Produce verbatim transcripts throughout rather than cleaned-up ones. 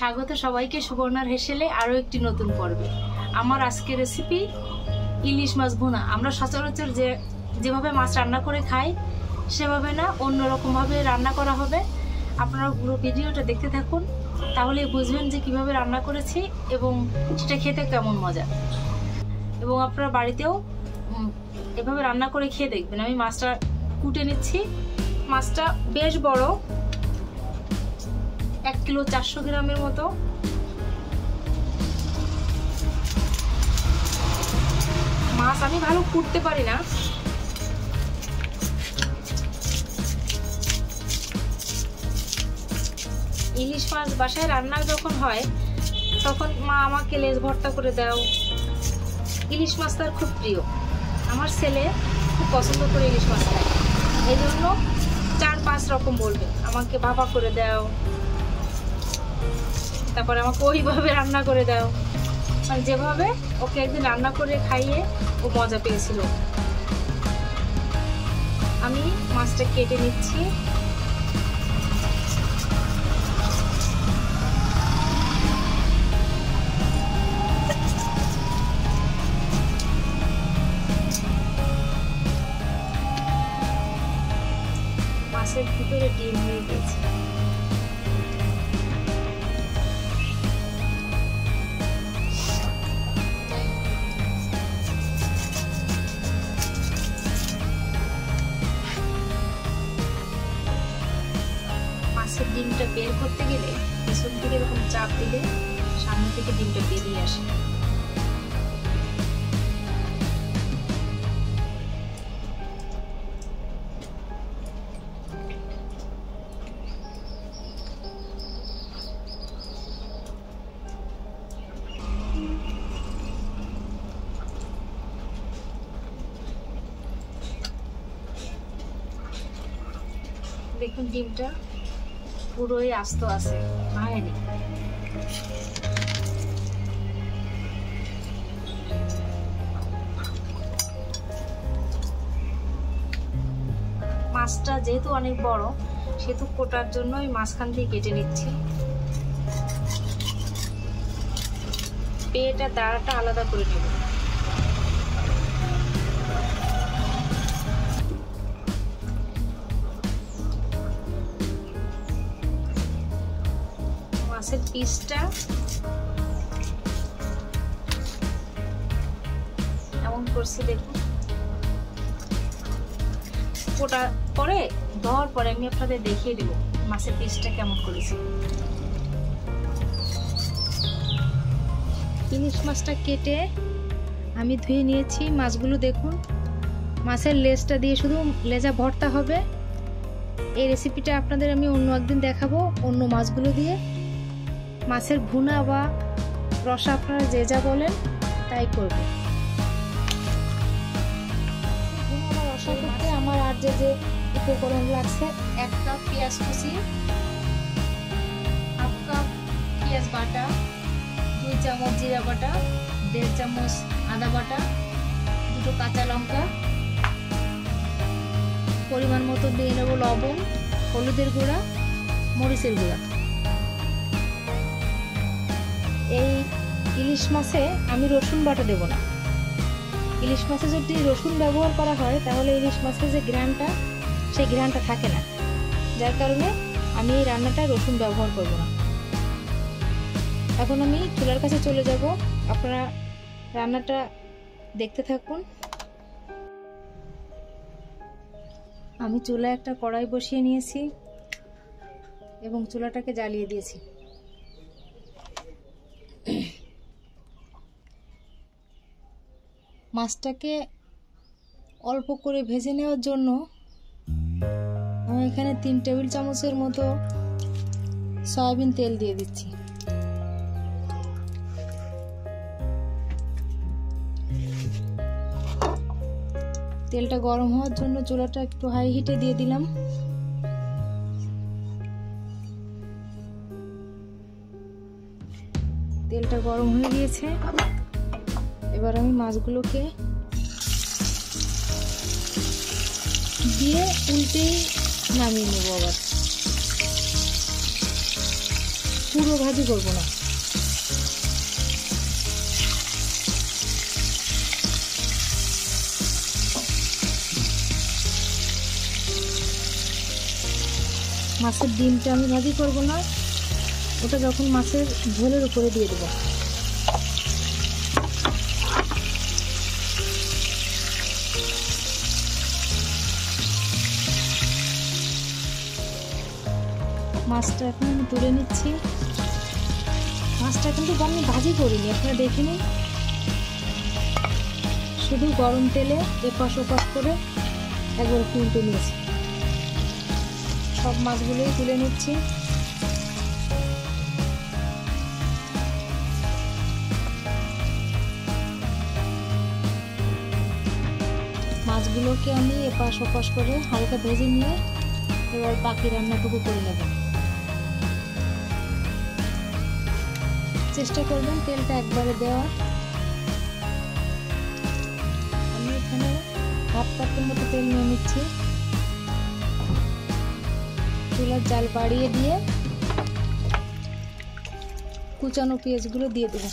স্বাগত সবাইকে সুবর্ণার হেসেলে আরো একটি নতুন পর্বে। আমার আজকের রেসিপি ইলিশ মাছ ভুনা। আমরা সচরাচর যে যেভাবে মাছ রান্না করে খাই সেভাবে না, অন্যরকম ভাবে রান্না করা হবে। আপনারা পুরো ভিডিওটা দেখতে থাকুন, তাহলে বুঝবেন যে কিভাবে রান্না করেছি এবং সেটা খেতে কেমন মজা। এবং আপনারা বাড়িতেও এভাবে রান্না করে খেয়ে দেখবেন। আমি মাছটা কুটে নিচ্ছি। মাছটা বেশ বড়, এক কিলো চারশো গ্রামের মতো। মাছ আমি ভালো কুটতে পারি না, ইলিশ মাছ বাসায় রান্না যখন হয় তখন মা আমাকে লেজ ভর্তা করে দাও। ইলিশ মাছ তার খুব প্রিয়, আমার ছেলে খুব পছন্দ করে ইলিশ মাছ খায়, এই জন্য চার পাঁচ রকম বলবে, আমাকে ভাপা করে দাও, তারপরে আমাকে ওইভাবে রান্না করে দাও। মানে যেভাবে ওকে একদিন রান্না করে খাইয়ে ও মজা পেয়েছিল। আমি মাছটা কেটে নিচ্ছি। মাছের ভিতরে ডিম হয়ে গেছে। মাছের ডিমটা বের করতে গেলে পেছন থেকে এরকম চাপ দিলে সামনে থেকে ডিমটা বেরিয়ে আসে। দেখুন ডিমটা পুরোই আস্ত আছে, ভাঙেনি। মাছটা যেহেতু অনেক বড় সেহেতু কোটার জন্য ওই মাঝখান দিয়ে কেটে নিচ্ছি। পেট আর দাঁড়াটা আলাদা করে নেব। মাছের পিসটা এমন করছি দেখুন। ওটা পরে ধোয়ার পরে আমি আপনাদের দেখিয়ে দেব মাছের পিসটা কেমন করেছি। ইলিশ মাছটা কেটে আমি ধুয়ে নিয়েছি। মাছগুলো দেখুন, মাছের লেজটা দিয়ে শুধু লেজা ভর্তা হবে। এই রেসিপিটা আপনাদের আমি অন্য একদিন দেখাবো অন্য মাছগুলো দিয়ে। মাছের ভুনা বা রসা আপনারা যে যা বলেন তাই করবে। ভুনা বা রসা করতে আমার আর যে যে উপকরণ লাগছে, এক কাপ পেঁয়াজ কুচি, হাফ কাপ পেঁয়াজ বাটা, দুই চামচ জিরা বাটা, দেড় চামচ আদা বাটা, দুটো কাঁচা লঙ্কা, পরিমাণ মতো দিয়ে নেব লবণ, হলুদের গুঁড়া, মরিচের গুঁড়া। এই ইলিশ মাছে আমি রসুন বাটা দেব না। ইলিশ মাছে যদি রসুন ব্যবহার করা হয় তাহলে ইলিশ মাছের যে ঘ্রাণটা সেই ঘ্রাণটা থাকে না, যার কারণে আমি এই রান্নাটা রসুন ব্যবহার করব না। এখন আমি চুলার কাছে চলে যাব, আপনারা রান্নাটা দেখতে থাকুন। আমি চুলায় একটা কড়াই বসিয়ে নিয়েছি এবং চুলাটাকে জ্বালিয়ে দিয়েছি। মাছটাকে অল্প করে ভেজে নেওয়ার জন্য আমি এখানে তিন টেবিল চামচের মতো সয়াবিন তেল দিয়ে দিচ্ছি। তেলটা গরম হওয়ার জন্য চুলাটা একটু হাই হিটে দিয়ে দিলাম। তেলটা গরম হয়ে গিয়েছে, এবার আমি মাছগুলোকে দিয়ে উল্টেই নামিয়ে নেব। আবার পুরো ভাজি করব না। মাছের ডিমটা আমি ভাজি করব না, ওটা যখন মাছের ঝোলের উপরে দিয়ে দেবো। মাছটা এখন আমি তুলে নিচ্ছি। মাছটা কিন্তু আমি ভাজি করিনি, আপনারা দেখে নিন। শুধু গরম তেলে এপাশ ওপাশ করে একবার তুলতে নিয়েছি। সব মাছগুলোই তুলে নিচ্ছি। মাছগুলোকে আমি এপাশ ওপাশ করে হালকা ভেজে নিয়ে এবার বাকি রান্নাটুকু করে নেব। চেষ্টা করবেন তেলটা একবারে দেওয়ার। আমি এখানে হাফ কাপের মতো তেল নিয়ে নিচ্ছি। চুলার জাল বাড়িয়ে দিয়ে কুচানো পেঁয়াজগুলো দিয়ে দেব।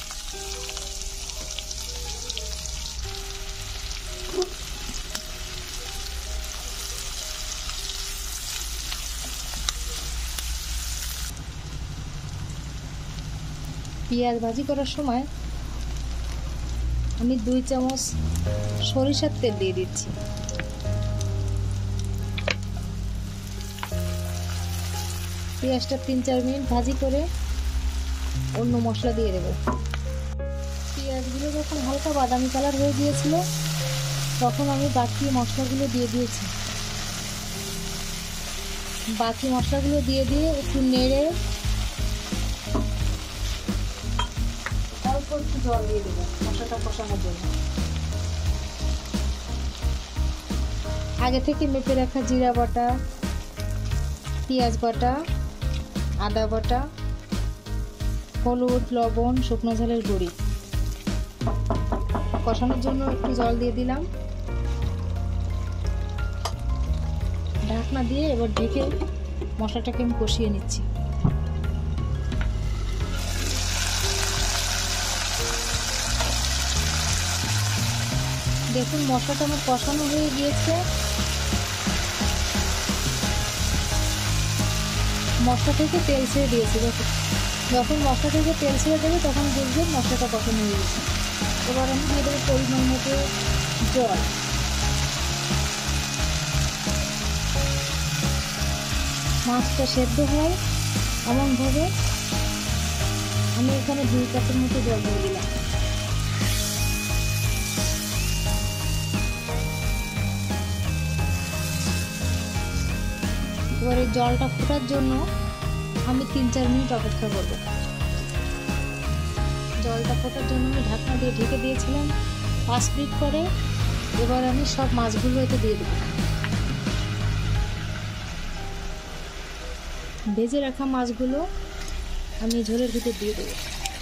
পেঁয়াজ ভাজি করার সময় আমি দুই চামচ সরিষার তেল দিয়ে দিচ্ছি। পেঁয়াজটা তিন চার মিনিট ভাজি করে অন্য মশলা দিয়ে দেবো। পেঁয়াজগুলো যখন হালকা বাদামি কালার হয়ে গিয়েছিল তখন আমি বাকি মশলাগুলো দিয়ে দিয়েছি। বাকি মশলাগুলো দিয়ে দিয়ে একটু নেড়ে অল্প একটু জল দিয়ে দেবো মশলাটা কষানোর জন্য। আগে থেকে মেপে রাখা জিরা বাটা, পেঁয়াজ বাটা, আদা বাটা, হলুদ, লবণ, শুকনো ঝালের গুঁড়ি কষানোর জন্য একটু জল দিয়ে দিলাম। ঢাকনা দিয়ে এবার ঢেকে মশলাটাকে আমি কষিয়ে নিচ্ছি। দেখুন মশলাটা আমার কষানো হয়ে গিয়েছে। মশলা থেকে তেল ছেড়ে দিয়েছি। দেখুন যখন মশলা থেকে তেল ছেড়ে দেবে তখন বুঝবেন মশলাটা কষানো হয়ে গেছে। এবার আমি দিয়ে দেবো পরিমাণ মতো জল। মাছটা সেদ্ধ হয় এমনভাবে আমি এখানে দুই কাপের মতো জল দিয়ে দিলাম। এবার এই জলটা ফোটার জন্য আমি তিন চার মিনিট অপেক্ষা করব। জলটা ফোটার জন্য আমি ঢাকনা দিয়ে ঢেকে দিয়েছিলাম পাঁচ মিনিট পরে। এবার আমি সব মাছগুলো এতে দিয়ে দেবো। ভেজে রাখা মাছগুলো আমি ঝোলের ভিতর দিয়ে দেবো।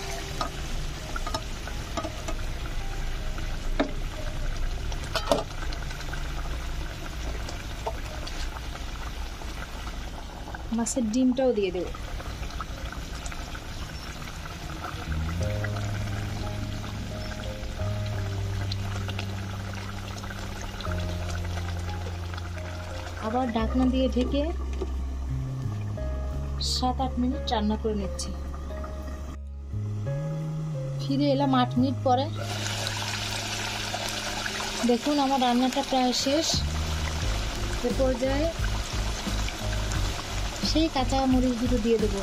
মাছের ডিমটাও দিয়ে দেব। আবার ঢাকনা দিয়ে ঢেকে সাত আট মিনিট রান্না করে নিচ্ছি। ফিরে এলাম আট মিনিট পরে। দেখুন আমার রান্নাটা প্রায় শেষ। এ পর্যায়ে সেই কাঁচা মরিচ দুটো দিয়ে দেবো।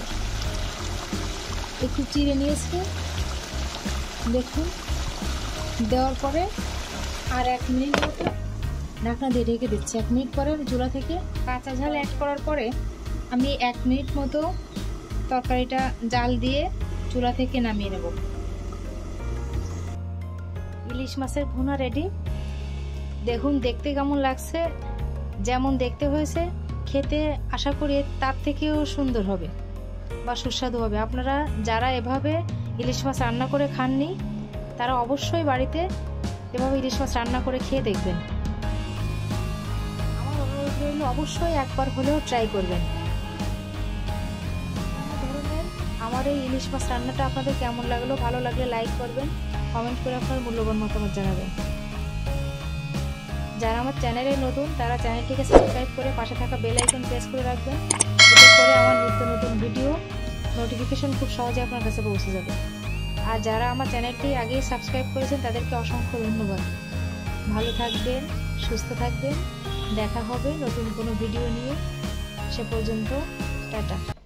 একটু চিড়ে নিয়েছি দেখুন। দেওয়ার পরে আর এক মিনিট মতো ঢাকনা দিয়ে ঢেকে দিচ্ছি। এক মিনিট পরে চুলা থেকে কাঁচা ঝাল অ্যাড করার পরে আমি এক মিনিট মতো তরকারিটা জাল দিয়ে চুলা থেকে নামিয়ে নেব। ইলিশ মাছের ভুনা রেডি। দেখুন দেখতে কেমন লাগছে। যেমন দেখতে হয়েছে খেতে আশা করি তার থেকেও সুন্দর হবে বা সুস্বাদু হবে। আপনারা যারা এভাবে ইলিশ মাছ রান্না করে খাননি তারা অবশ্যই বাড়িতে এভাবে ইলিশ মাছ রান্না করে খেয়ে দেখবেন। আমার অনুরোধ রইল অবশ্যই একবার হলেও ট্রাই করবেন। নানা ধরনের আমার এই ইলিশ মাছ রান্নাটা আপনাদের কেমন লাগলো, ভালো লাগলে লাইক করবেন, কমেন্ট করে আপনার মূল্যবান মতামত জানাবেন। যারা আমার চ্যানেলে নতুন তারা চ্যানেলটিকে সাবস্ক্রাইব করে পাশে থাকা বেল আইকন প্রেস করে রাখবেন, এতে করে আমার নিত্য নতুন ভিডিও নোটিফিকেশন খুব সহজে আপনার কাছে পৌঁছে যাবে। আর যারা আমার চ্যানেলটি আগেই সাবস্ক্রাইব করেছেন তাদেরকে অসংখ্য ধন্যবাদ। ভালো থাকবেন, সুস্থ থাকবেন, দেখা হবে নতুন কোনো ভিডিও নিয়ে। সে পর্যন্ত টাটা।